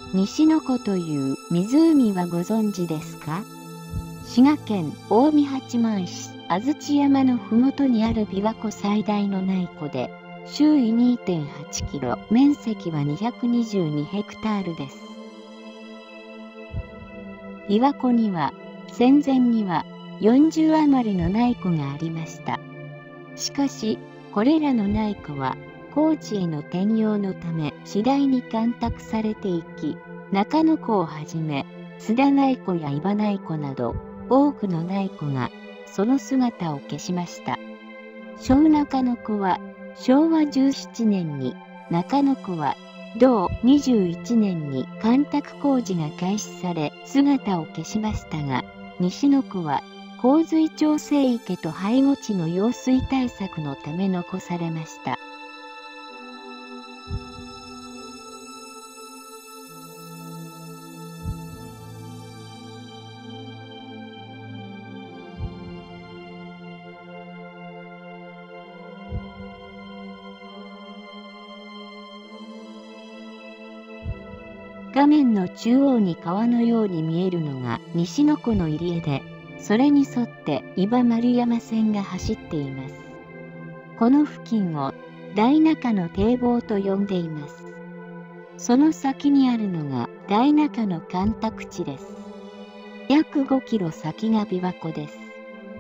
西の湖という湖はご存知ですか？滋賀県近江八幡市安土山のふもとにある琵琶湖最大の内湖で、周囲 2.8 キロ、面積は222ヘクタールです。琵琶湖には戦前には40余りの内湖がありました。しかしこれらの内湖は高知への転用のため次第に干拓されていき、中野湖をはじめ津田内湖や伊庭内湖など多くの内湖がその姿を消しました。小中野湖は昭和17年に、中野湖は同21年に干拓工事が開始され姿を消しましたが、西の湖は洪水調整池と背後地の用水対策のため残されました。画面の中央に川のように見えるのが西の湖の入り江で、それに沿って伊庭丸山線が走っています。この付近を大中野堤防と呼んでいます。その先にあるのが大中野干拓地です。約5キロ先が琵琶湖です。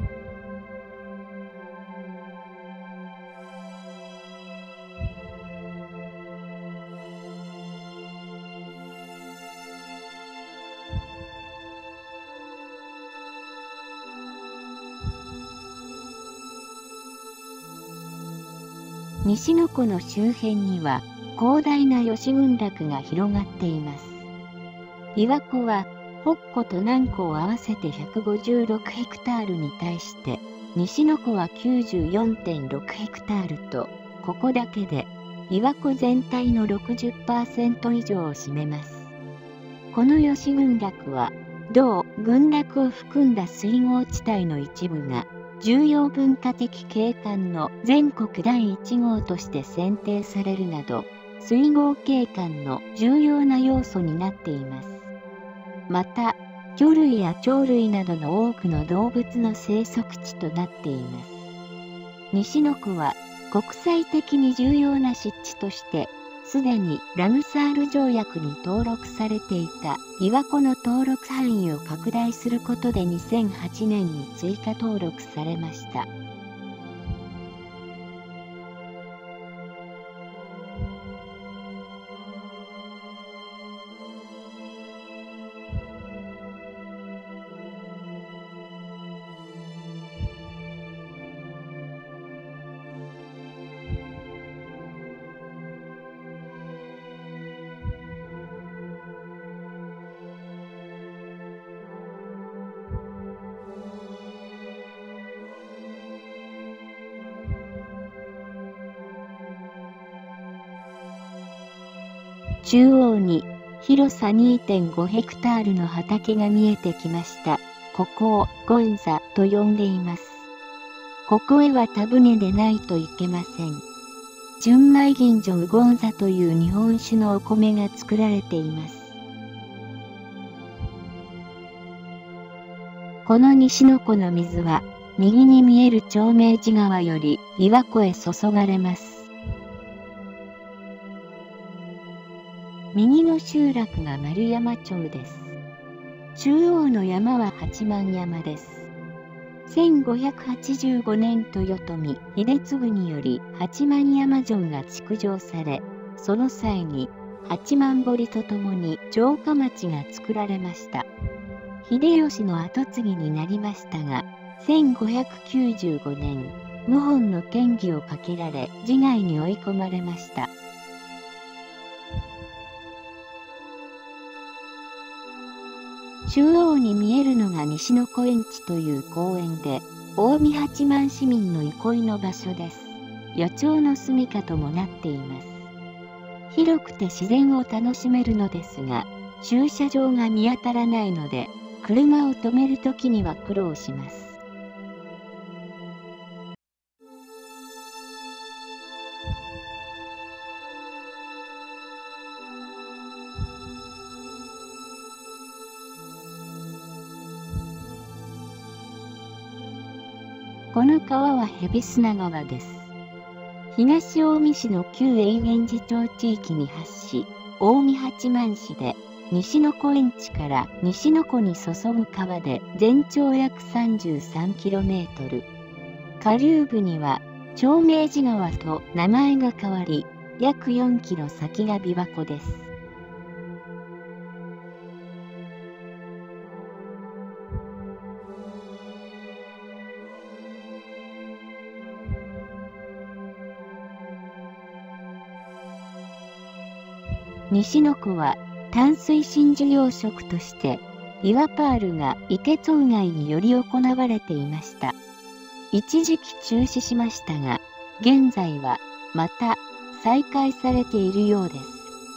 西の湖の周辺には広大な吉群落が広がっています。琵琶湖は北湖と南湖を合わせて156ヘクタールに対して、西の湖は 94.6 ヘクタールと、ここだけで琵琶湖全体の 60% 以上を占めます。この吉群落は同群落を含んだ水郷地帯の一部が重要文化的景観の全国第1号として選定されるなど、水郷景観の重要な要素になっています。また、魚類や鳥類などの多くの動物の生息地となっています。西の湖は国際的に重要な湿地として、すでにラムサール条約に登録されていた琵琶湖の登録範囲を拡大することで2008年に追加登録されました。中央に広さ 2.5 ヘクタールの畑が見えてきました。ここをゴンザと呼んでいます。ここへは田船でないといけません。純米吟醸ゴンザという日本酒のお米が作られています。この西の湖の水は右に見える長明寺川より琵琶湖へ注がれます。右の集落が丸山町です。中央の山は八幡山です。1585年豊臣秀次により八幡山城が築城され、その際に八幡堀とともに城下町が作られました。秀吉の跡継ぎになりましたが、1595年、謀反の嫌疑をかけられ自害に追い込まれました。中央に見えるのが西の湖園地という公園で、近江八幡市民の憩いの場所です。予兆の住処ともなっています。広くて自然を楽しめるのですが、駐車場が見当たらないので、車を止めるときには苦労します。 この川は蛇砂川です。東近江市の旧永源寺町地域に発し、近江八幡市で西の湖園地から西の湖に注ぐ川で全長約 33km。下流部には長明寺川と名前が変わり、約4キロ先が琵琶湖です。西の湖は淡水真珠養殖として岩パールが池町外により行われていました。一時期中止しましたが、現在はまた再開されているようです。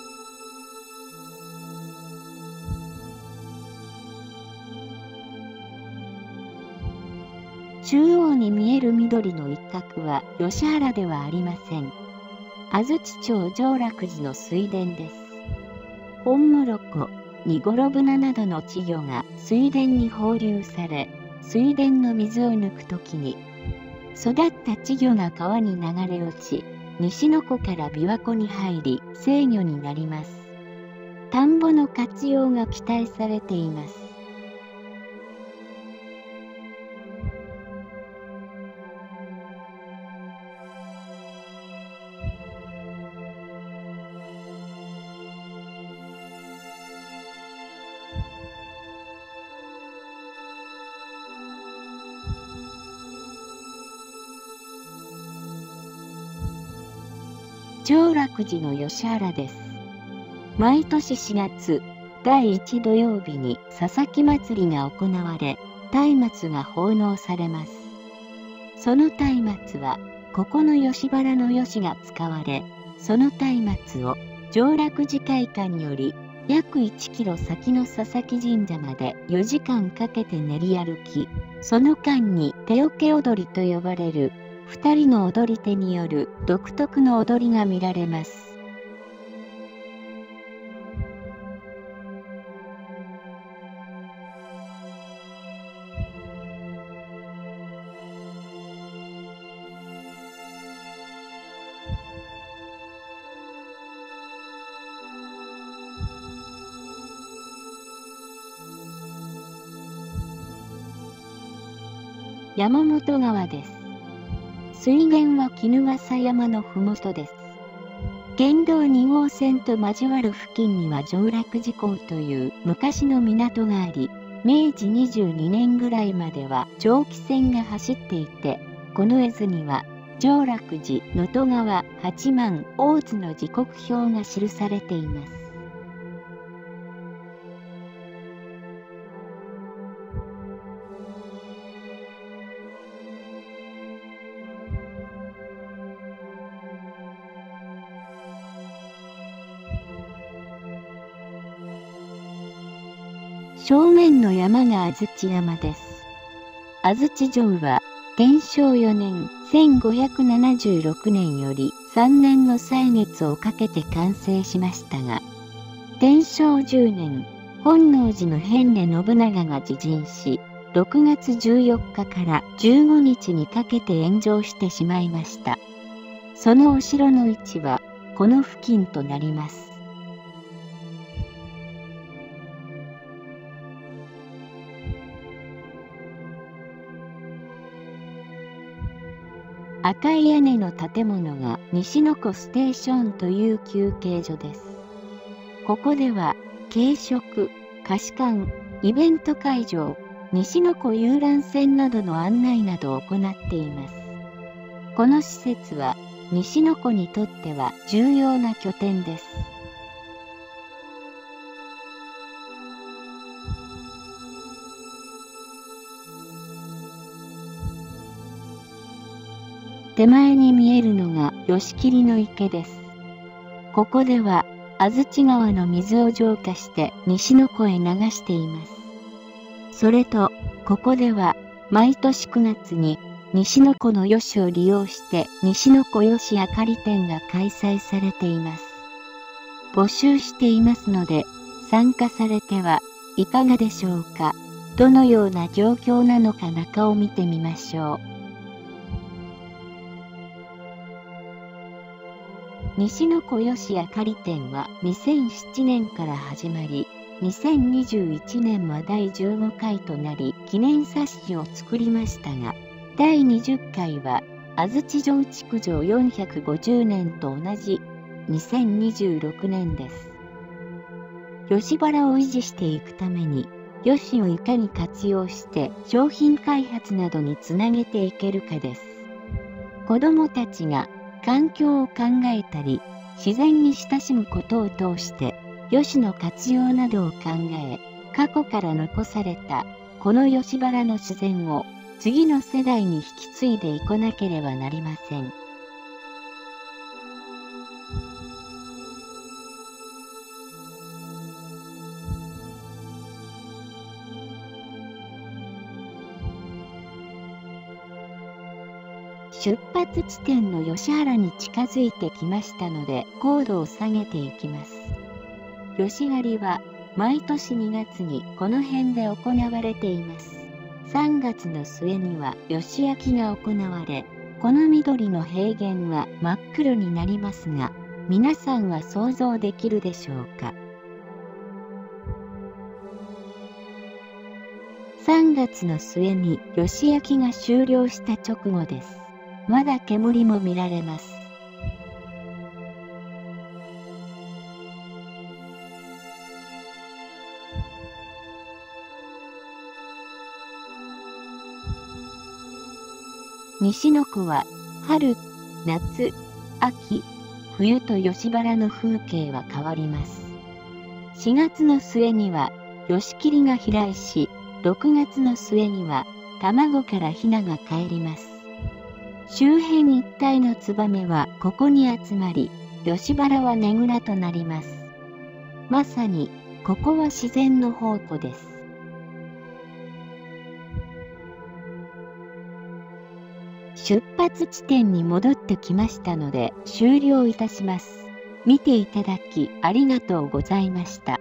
中央に見える緑の一角は吉原ではありません。安土町上楽寺の水田です。本室湖、ニゴロブナなどの稚魚が水田に放流され、水田の水を抜くときに、育った稚魚が川に流れ落ち、西の湖から琵琶湖に入り、成魚になります。田んぼの活用が期待されています。上楽寺の吉原です。毎年4月、第1土曜日に佐々木祭りが行われ、松明が奉納されます。その松明は、ここの吉原の吉が使われ、その松明を上楽寺会館より約1キロ先の佐々木神社まで4時間かけて練り歩き、その間に手桶踊りと呼ばれる2人の踊り手による独特の踊りが見られます。山本川です。水源は衣笠山のふもとです。県道2号線と交わる付近には上楽寺港という昔の港があり、明治22年ぐらいまでは蒸気船が走っていて、この絵図には上楽寺、能登川、八幡、大津の時刻表が記されています。正面の山が安土山です。安土城は天正4年1576年より3年の歳月をかけて完成しましたが、天正10年、本能寺の変で信長が自陣し、6月14日から15日にかけて炎上してしまいました。そのお城の位置はこの付近となります。赤い屋根の建物が西の湖ステーションという休憩所です。ここでは軽食、貸し館、イベント会場、西の湖遊覧船などの案内などを行っています。この施設は西の湖にとっては重要な拠点です。手前に見えるのが吉切の池です。ここでは安土川の水を浄化して西の湖へ流しています。それと、ここでは毎年9月に西の湖の吉を利用して西の湖吉あかり展が開催されています。募集していますので、参加されてはいかがでしょうか。どのような状況なのか中を見てみましょう。 西の子吉あかり展は2007年から始まり、2021年は第15回となり記念冊子を作りましたが、第20回は安土城築城450年と同じ2026年です。吉原を維持していくために、吉をいかに活用して商品開発などにつなげていけるかです。子どもたちが環境を考えたり、自然に親しむことを通して、吉の活用などを考え、過去から残されたこの吉原の自然を次の世代に引き継いでいかなければなりません。出発地点の吉原に近づいてきましたので、高度を下げていきます。吉狩りは毎年2月にこの辺で行われています。3月の末には吉焼きが行われ、この緑の平原は真っ黒になりますが、皆さんは想像できるでしょうか。3月の末に吉焼きが終了した直後です。まだ煙も見られます。西の子は春、夏、秋、冬と吉原の風景は変わります。4月の末には吉切が飛来し、6月の末には卵からヒナがかえります。周辺一帯のツバメはここに集まり、吉原はねぐらとなります。まさに、ここは自然の宝庫です。出発地点に戻ってきましたので終了いたします。見ていただきありがとうございました。